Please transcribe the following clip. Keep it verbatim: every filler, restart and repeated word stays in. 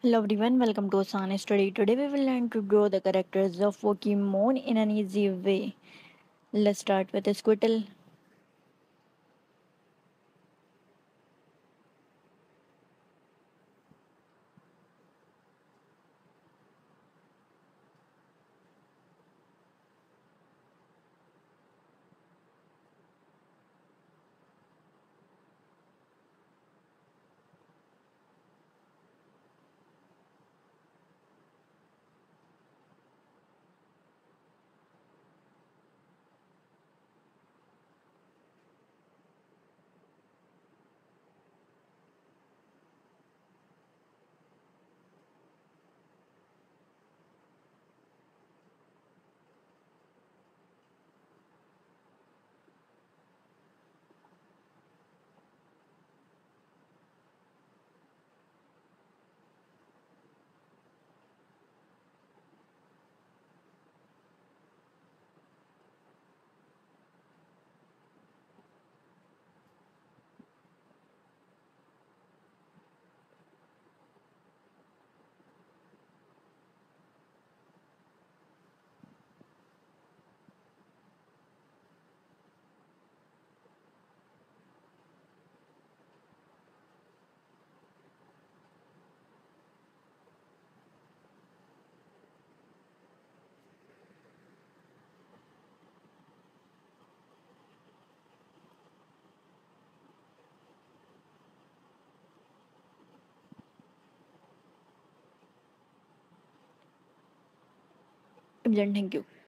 Hello everyone, welcome to Asana Study. Today we will learn to draw the characters of Pokemon in an easy way. Let's start with Squirtle. Thank you.